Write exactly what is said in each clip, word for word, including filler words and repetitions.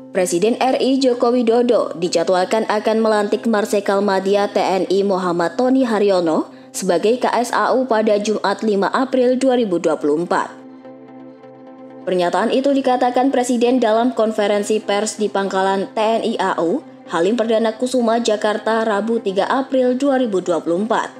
Presiden R I Joko Widodo dijadwalkan akan melantik Marsikal Madya T N I Muhammad Tony Haryono sebagai K S A U pada Jumat lima April dua ribu dua puluh empat. Pernyataan itu dikatakan Presiden dalam konferensi pers di Pangkalan T N I A U, Halim Perdana Kusuma, Jakarta, Rabu tiga April dua ribu dua puluh empat.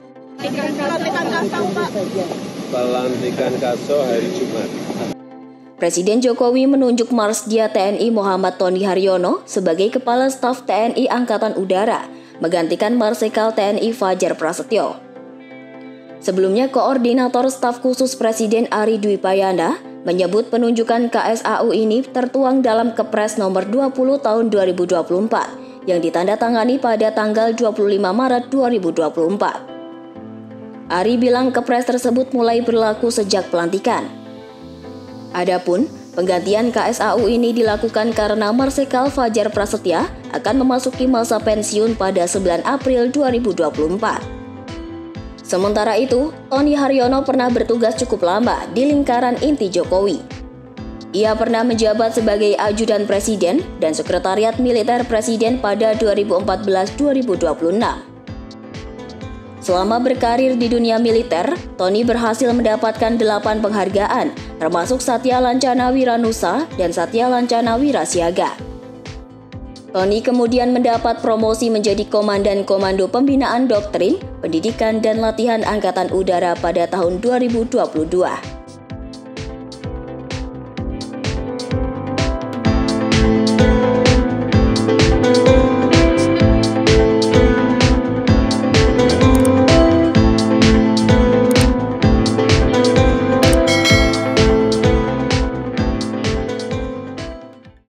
Pelantikan Kaso hari Jumat. Presiden Jokowi menunjuk Marsdia T N I Muhammad Tony Haryono sebagai Kepala Staf T N I Angkatan Udara, menggantikan Marsikal T N I Fajar Prasetyo. Sebelumnya, Koordinator Staf Khusus Presiden Ari Dwi Payana menyebut penunjukan K S A U ini tertuang dalam Kepres nomor dua puluh tahun dua ribu dua puluh empat yang ditandatangani pada tanggal dua puluh lima Maret dua ribu dua puluh empat. Ari bilang Kepres tersebut mulai berlaku sejak pelantikan. Adapun penggantian K S A U ini dilakukan karena Marsikal Fajar Prasetya akan memasuki masa pensiun pada sembilan April dua ribu dua puluh empat. Sementara itu, Tony Haryono pernah bertugas cukup lama di lingkaran inti Jokowi. Ia pernah menjabat sebagai ajudan presiden dan sekretariat militer presiden pada dua ribu empat belas sampai dua ribu dua puluh enam. Selama berkarir di dunia militer, Tony berhasil mendapatkan delapan penghargaan, termasuk Satya Lancana Wiranusa dan Satya Lancana Wirasiaga. Tony kemudian mendapat promosi menjadi Komandan Komando Pembinaan Doktrin, Pendidikan dan Latihan Angkatan Udara pada tahun dua ribu dua puluh dua.